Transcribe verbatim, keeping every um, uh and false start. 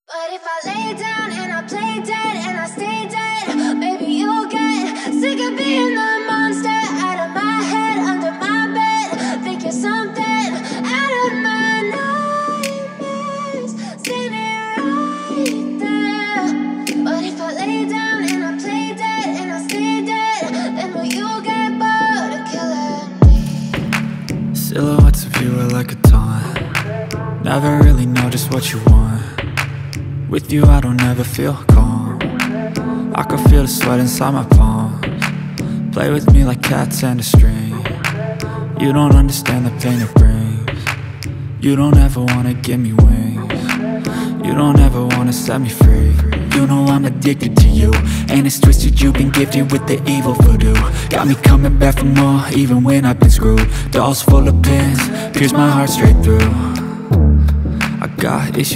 But if I lay down and I play dead and I stay dead, maybe you'll get sick of being the monster out of my head, under my bed. Think you're something out of my nightmares, standing right there. But if I lay down and I play dead and I stay dead, then will you get bored of killing me? Silhouettes of you are like a taunt. Never really know just what you want. With you I don't ever feel calm. I can feel the sweat inside my palms. Play with me like cats and a string. You don't understand the pain it brings. You don't ever wanna give me wings. You don't ever wanna set me free. You know I'm addicted to you, and it's twisted, you've been gifted with the evil voodoo. Got me coming back for more, even when I've been screwed. Dolls full of pins, pierce my heart straight through. I got issues